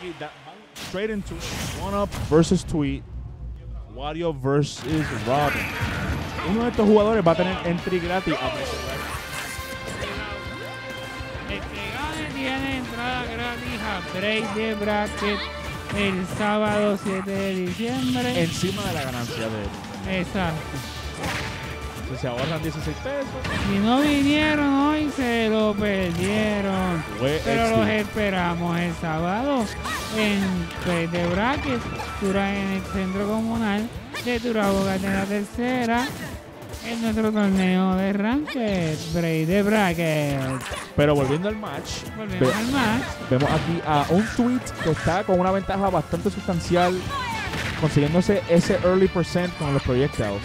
aquí, straight into One Up versus Tweet. Wario versus Robin. Uno de estos jugadores va a tener entry gratis a precio. El que gane tiene entrada gratis a Break the Bracket el sábado 7 de diciembre. Encima de la ganancia de él. Exacto. Si se ahorran 16 pesos. Si no vinieron hoy, se lo perdieron. Pero los esperamos el sábado en Break the Bracket, en el centro comunal de Turaboga de la tercera, en nuestro torneo de Ranked, Break the Bracket. Pero volviendo al match, vemos aquí a un Tweet que está con una ventaja bastante sustancial, consiguiéndose ese early percent con los projectiles.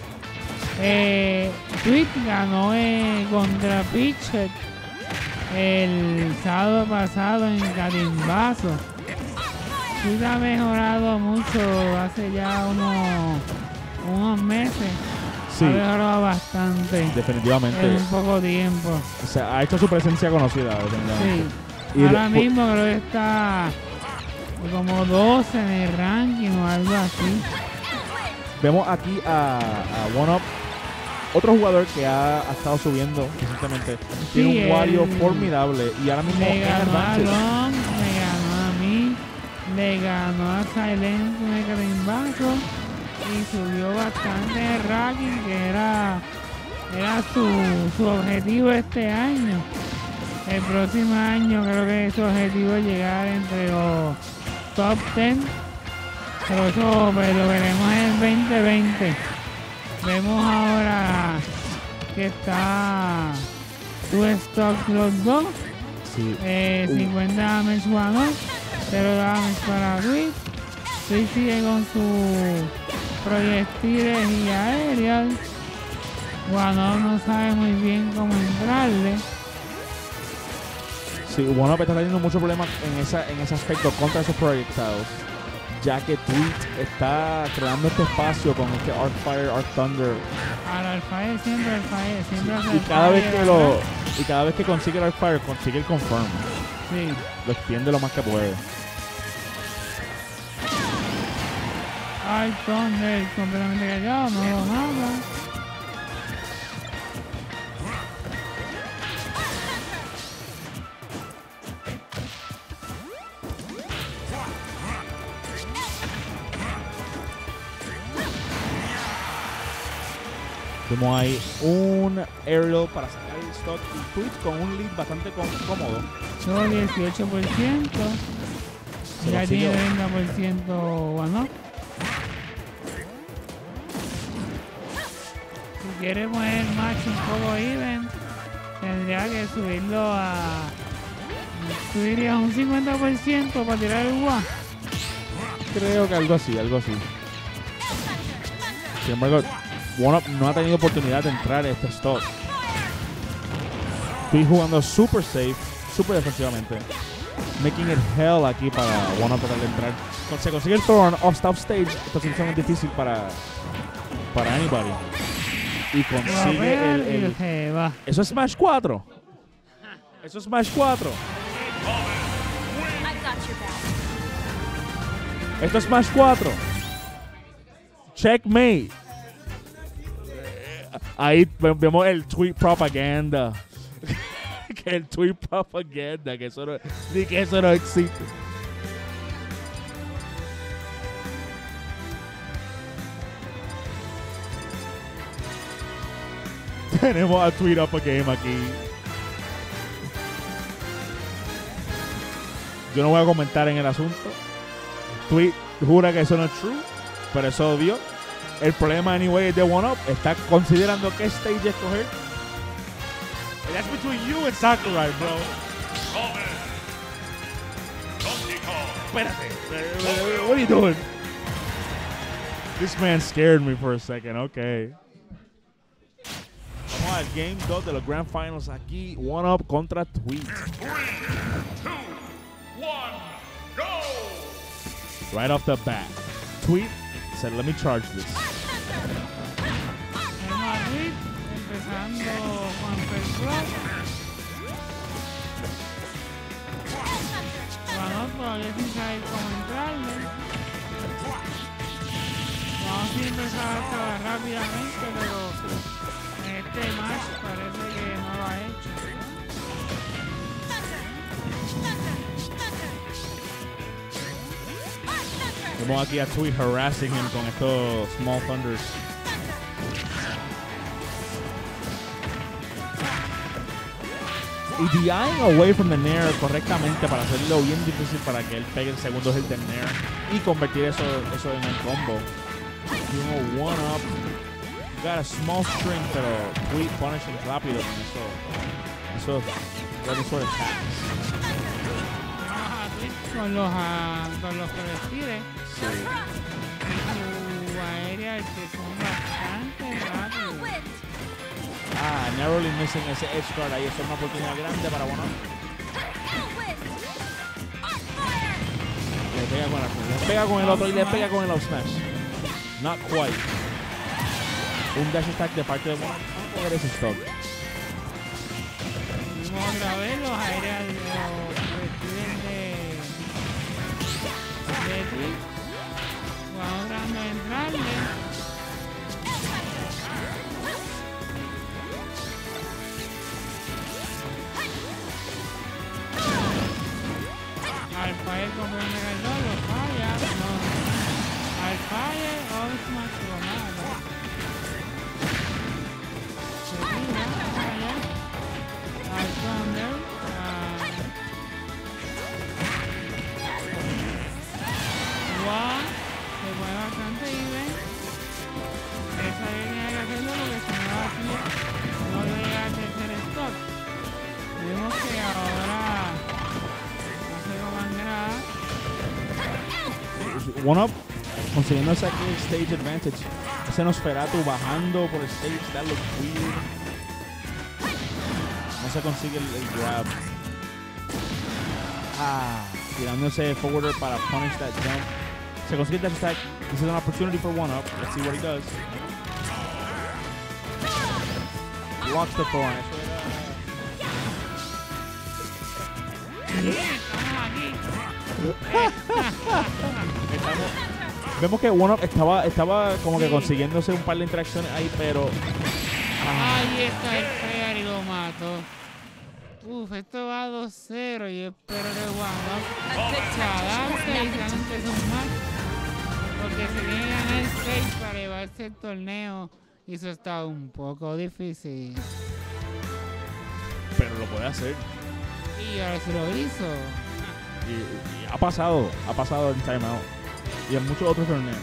Tweet ganó contra Pitcher el sábado pasado en Catimbazo. Tweet ha mejorado mucho hace ya unos meses. Sí, ha mejorado bastante. Definitivamente. En un poco tiempo. O sea, ha hecho su presencia conocida, definitivamente. Sí. Ahora mismo creo que está como 12 en el ranking o algo así. Vemos aquí a One Up, otro jugador que ha estado subiendo recientemente. Tiene un Wario formidable y ahora mismo le ganó a Long, me ganó a mí, le ganó a Silent en el Catimbazo y subió bastante el ranking, que era su objetivo este año. El próximo año creo que su objetivo es llegar entre los top 10, pero eso pues, lo veremos en el 2020. Vemos ahora que está tu stock los dos. Sí. 50 damage One Up, 0 damage para Tweet. Tweet sigue con sus proyectiles y aéreas. One Up no sabe muy bien cómo entrarle. Sí, One Up está teniendo muchos problemas en ese aspecto contra esos projectiles, ya que Tweet está creando este espacio con este Arc Fire, Arc Thunder. Al Arcfire siempre hace Y cada vez que consigue el Arc Fire, consigue el Confirm. Sí. Lo extiende lo más que puede. Arc Thunder completamente callado, no lo mata. Como hay un aerial para sacar el stock y Tweet con un lead bastante cómodo. Solo 18%. Ya tiene 30% One Up. Si quiere poner el match un poco even, tendría que subirlo a... Subiría un 50% para tirar el WA. Creo que algo así. Sin embargo, One Up no ha tenido oportunidad de entrar a este stock. Estoy jugando super safe, super defensivamente. Making it hell aquí para One Up tratar de entrar. Se consigue el throw off stop stage. Esta situación es difícil para anybody. Y consigue el ¿Eso es Smash 4? ¿Eso es Smash 4? ¿Esto es Smash 4? Checkmate. Ahí vemos el tweet propaganda. Que el tweet propaganda, que eso no existe. Tenemos a Tweet Up a Game aquí. Yo no voy a comentar en el asunto. Tweet jura que eso no es true, pero eso odió. El problema, anyway, de One Up está considerando qué stage escoger. And that's between you and Sakurai, bro. Espérate. What are you doing? This man scared me for a second. Okay. Vamos al Game 2 de los Grand Finals aquí. One Up contra Tweet. 3, 2, 1, go! Right off the bat. Tweet said, let me charge this. El Madrid empezando con First Blood. One Up todavía sin saber cómo entrarle. Vamos a empezar a acabar rápidamente, pero en este match parece que no lo ha hecho. Vemos aquí a Tui harassing him con estos Small Thunders. Y DIing away from the Nair correctamente para hacerlo bien difícil para que él pegue el segundo hit del Nair y convertir eso en el combo. Tiene one up. Got a small string, pero Tui punishing rápido con eso. Eso sort of attacks. Con los proyectiles. Sí. Y su aérea que son bastante rápidos. Narrowly missing ese edge guard ahí. Eso es una oportunidad grande para One Up. Le pega con el otro y le pega con el up smash. Not quite. Un dash attack de parte de One Up. Vamos a poner ese stock. Vimos otra vez los aéreas de los proyectiles de Twitch. Vamos tratando de entrarle. Al Fire comprende que el lo falla. No. Al Fire, Smash lo mata. Se tira, falla. Al Thunder. Wow. Se mueve bastante even. Esa línea que hacerlo porque si no aquí no llega al tercer stock. Vemos que ahora One Up consiguiendo ese stage advantage. Ese Nosferatu bajando por el stage. That looks weird. No se consigue el grab. Tirándose forwarder para punish that jump. Se consigue that attack. This is an opportunity for One Up. Let's see what he does. Blocks the thorn. Vemos que One Up estaba como que consiguiéndose un par de interacciones ahí, pero ahí está el Fair y lo mató. Esto va 2-0 y espero que One Up se adapte y realmente es un match, porque se tiene que ganar 6 para llevarse el torneo y eso está un poco difícil. Pero lo puede hacer. Y ahora se lo hizo. Y ha pasado en timeout. Y en muchos otros torneos.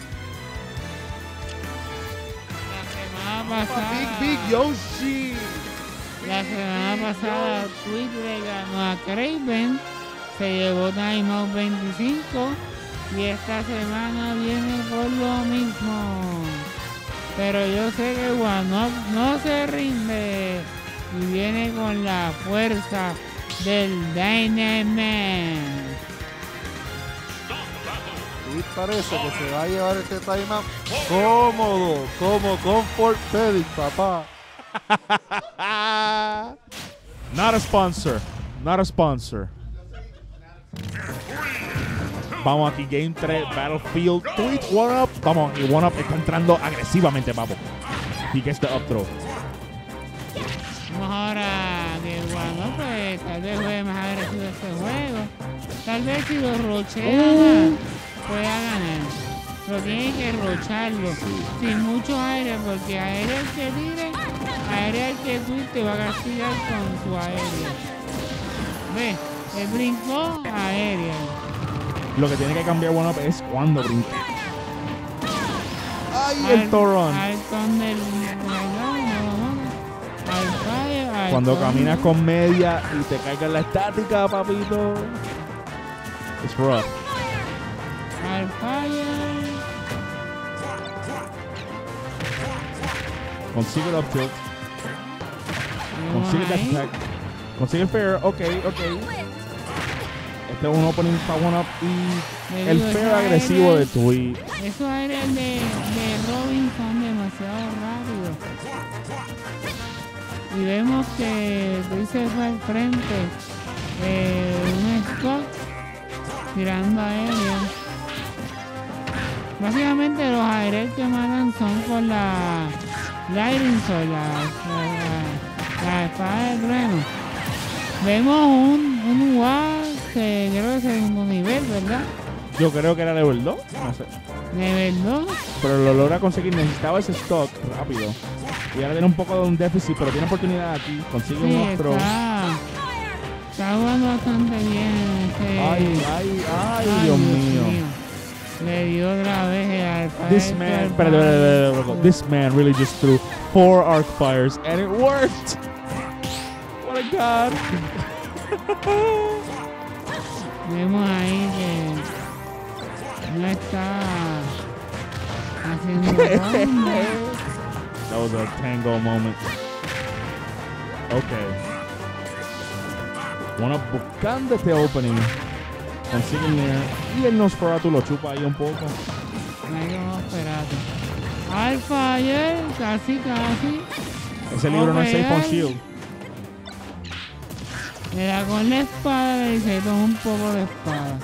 La semana pasada. Big Yoshi. La semana pasada Twitch le ganó a Craven. Se llevó timeout 25. Y esta semana viene por lo mismo. Pero yo sé que One Up no se rinde. Y viene con la fuerza del Dynamite. Y parece que se va a llevar este timeout cómodo, como Comfort Pedic, papá. Not a sponsor. Not a sponsor. Vamos aquí, Game 3, Battlefield, Twitch, One Up. Vamos, y One Up está entrando agresivamente, vamos. He gets the up throw. Vamos ahora que One Up pues, tal vez juegue más agresivo este juego. Tal vez si lo rochea más, pueda ganar. Pero tiene que rocharlo sin mucho aire, porque aéreo el que tire, aéreo el que Twitch te va a castigar con su aéreo. Ve, él brincó aéreo. Lo que tiene que cambiar One Up es cuando brinque. ¡Ay, el Toron! Al Thunder, Cuando caminas con media y te caiga en la estática, papito. It's rough. Al Fire. Consigue el up tilt. Consigue el attack. Consigue el fair. Ok. Este es un opening para One Up y el fair agresivo de Tui. Esos aéreos de Robin son demasiado rápidos. Y vemos que Tui se fue al frente. Un Scott tirando aéreo. Básicamente los aéreos que matan son con la Lightning Sword, la espada de trueno. Vemos un WAD que creo que es segundo nivel, ¿verdad? Yo creo que era level 2, no sé. Nivel 2. Pero lo logra conseguir, necesitaba ese stock rápido. Y ahora tiene un poco de un déficit, pero tiene oportunidad aquí. Consigue un Sí, monstruo. está jugando bastante bien. Ay, Dios mío. Le dio otra vez el alfa. This man, espérate. This man really just threw 4 arc fires and it worked. What a god. Vemos ahí que no está haciendo daño. That was a tango moment. Okay. Bueno, buscando este opening, consigue el Nier y el Nosferatu lo chupa ahí un poco. Ahí vamos, espérate. Alpha ayer, casi. Ese libro no es safe on shield. Le da con la espada y se toma un poco de espada.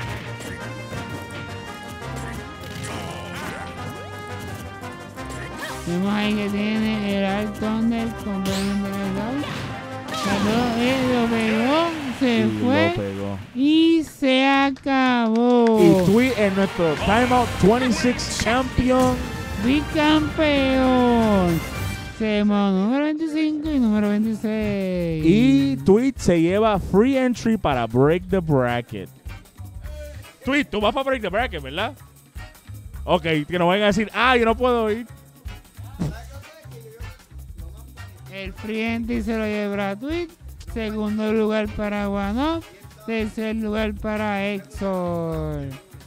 Vemos ahí que tiene el Art Thunder completamente legal. Lo pegó, se Y fue lo pegó. y se acabó. Y Tweet en nuestro Timeout 26 Champion. Bicampeón. Tenemos número 25 y número 26. Y Tweet se lleva free entry para Break the Bracket. Tweet, tú vas para Break the Bracket, ¿verdad? Ok, que no vayan a decir, yo no puedo ir. El free entry se lo lleva a Tweet. Segundo lugar para One Up. Tercer lugar para Exor.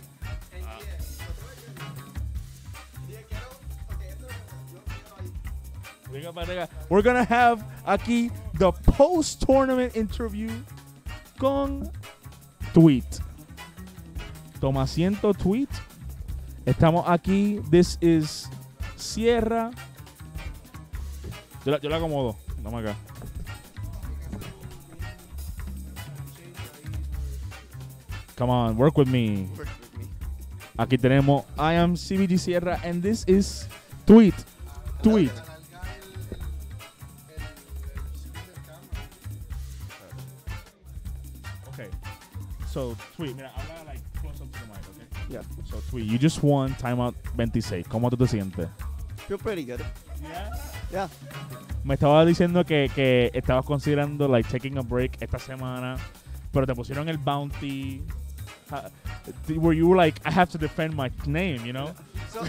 We're gonna have aquí the post-tournament interview con Tweet. Toma asiento, Tweet. Estamos aquí. This is Sierra. Yo la acomodo. Vamos acá. Come on, work with me. Aquí tenemos I am CBG Sierra and this is Tweet. Tweet. Okay. So, Tweet, mira, habla like close up to the mic, okay? Yeah. So, Tweet, you just won Timeout 26. ¿Cómo tú te sientes? Feel pretty good. Yeah. Yeah. Me estaba diciendo que estabas considerando like taking a break esta semana, pero te pusieron el bounty. Where you were like, I have to defend my name, you know?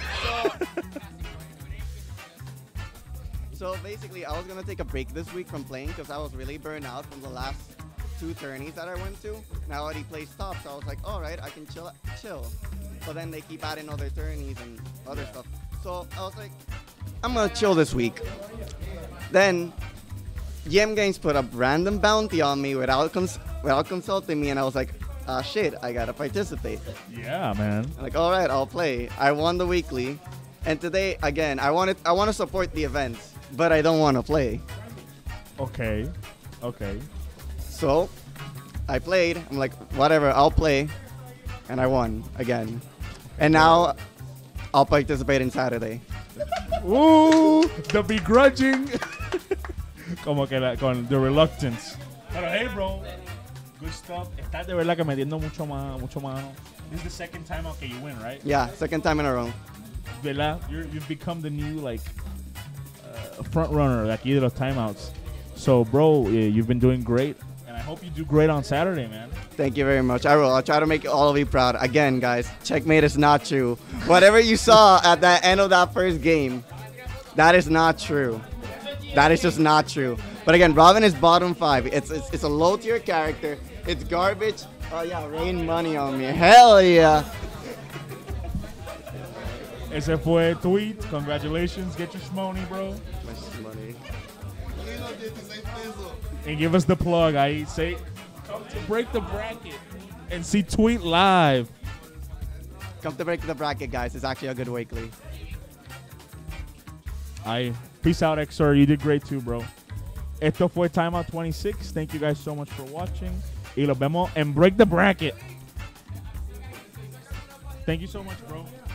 So basically, I was gonna take a break this week from playing because I was really burned out from the last 2 tourneys that I went to. And I already played stop, so I was like, all right, I can chill. But then they keep adding other tourneys and other stuff. So I was like, I'm gonna chill this week. Then Yem Games put a random bounty on me without consulting me, and I was like, shit, I gotta participate. Yeah, man. I'm like, all right, I'll play. I won the weekly, and today again, I want to support the events, but I don't want to play. Okay. So I played. I'm like, whatever, I'll play, and I won again. And now I'll participate in Saturday. Ooh, the begrudging. Como que con the reluctance. Pero hey, bro. Good stuff. Estás de verdad que metiendo mucho mano. This is the second time out que you win, right? Yeah, second time in a row. ¿Verdad? You've become the new like front runner de aquí de los timeouts. So, bro, you've been doing great, and I hope you do great on Saturday, man. Thank you very much. I will. I'll try to make all of you proud. Again, guys, checkmate is not true. Whatever you saw at the end of that first game, that is not true. That is just not true. But again, Robin is bottom 5. It's a low tier character. It's garbage. Oh yeah, rain money on me. Hell yeah. Ese fue Tweet. Congratulations. Get your shmoney, bro. Money. And give us the plug. I say, come to Break the Bracket and see Tweet live. Come to break the bracket, guys. It's actually a good weekly. Peace out, XR. You did great too, bro. Esto fue Timeout 26. Thank you guys so much for watching. Y los vemos en Break the Bracket. Thank you so much, bro.